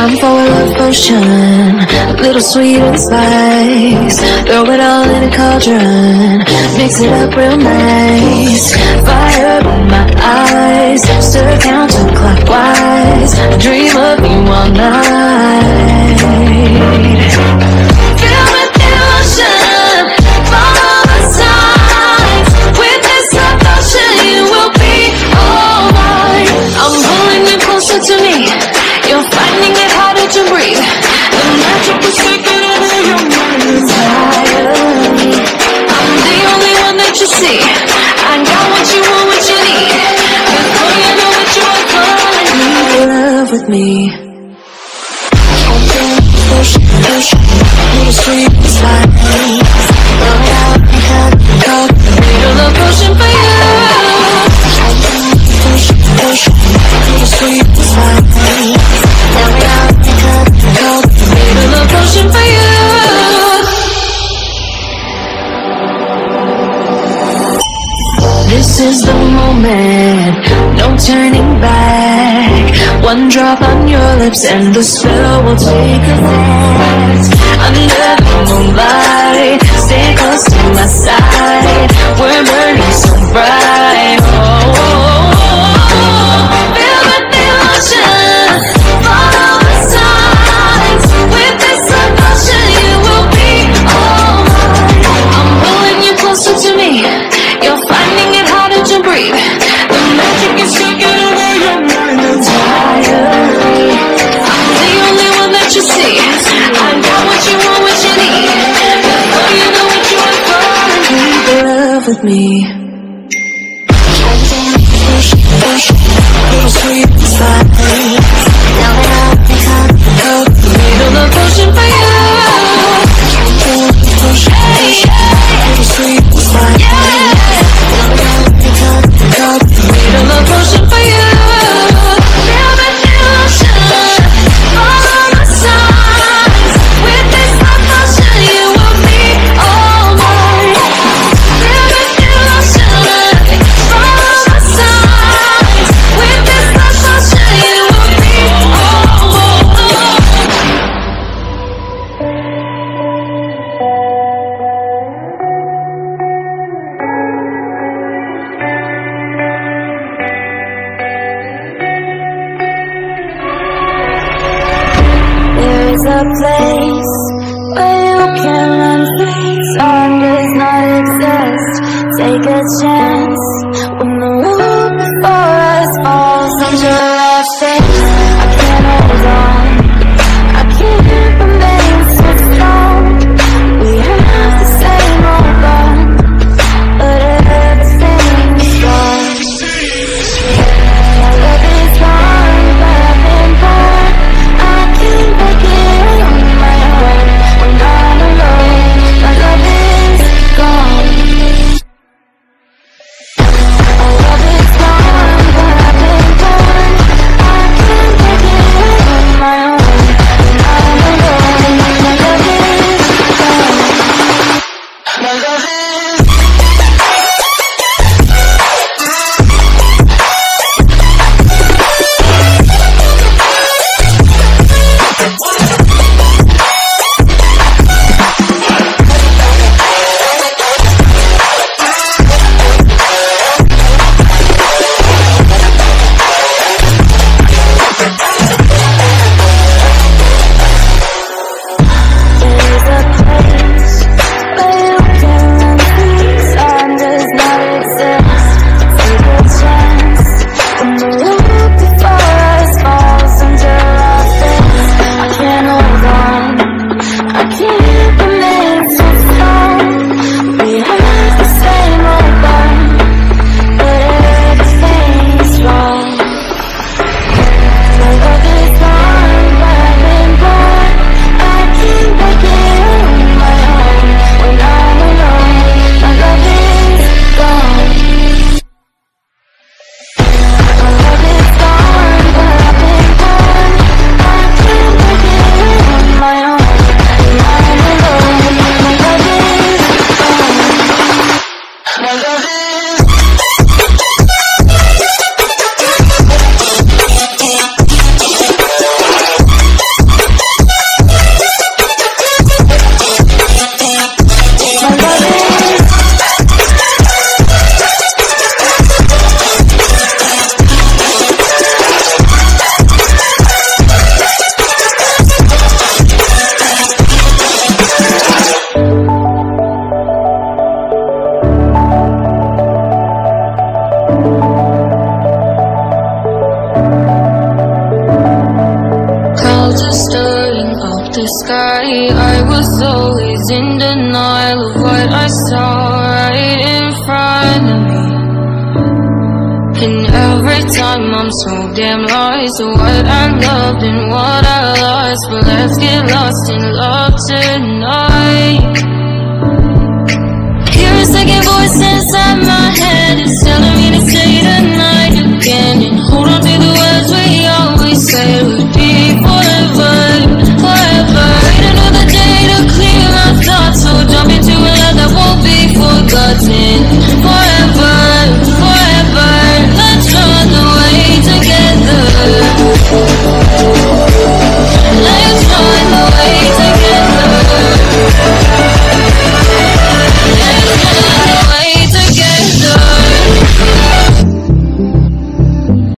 I'm for a love potion, a little sweet and spice. Throw it all in a cauldron, mix it up real nice. Fire in my eyes, stir counterclockwise. I dream of you all night. Feel with devotion, follow the signs. With this devotion, you will be all mine. I'm pulling you closer to me. You're finding it harder to breathe. The magic is taking over your mind entirely. I'm the only one that you see. I got what you want, what you need. Before you know what you are calling me. Love with me. Little sweet slide. Roll out and cut the cold. Need a love potion for you. Little sweet slide. Roll out and cut the cold. Need a love potion for you. This is the moment, no turning back. One drop on your lips and the spell will take effect. Under the moonlight, stay close to my side. We're burning so bright. Oh, oh, oh. Feel the devotion, follow the signs. With this devotion, you will be all mine. I'm pulling you closer to me. You're finding it harder to breathe. The magic is taking over your mind entirely. I'm the only one that you see. I got what you want, what you need. Before you know what you are calling me. Love with me. Little sweet slide. Now that I can help, need a love potion for you. Little sweet slide. Need a love potion for you. Feel the devotion, follow the signs. With this love potion, you will be all mine. Feel the devotion, follow the signs. With this love potion, you will be all mine. There's a place where you can run free. Time does not exist. Take a chance when the world before us falls into our face. I can't hold on. I can't remain so strong. We have the same old bond, but everything's gone. My love is gone, but I've been born. I can't make it on my own. When I'm alone, my love is gone. My love is gone, but I've been born. I can't make it on my own. When I'm alone, my love is gone. My love is There's a place where you can run what I saw right in front of me. And every time I'm so damn lost to what I loved and what I lost. But let's get lost in love tonight.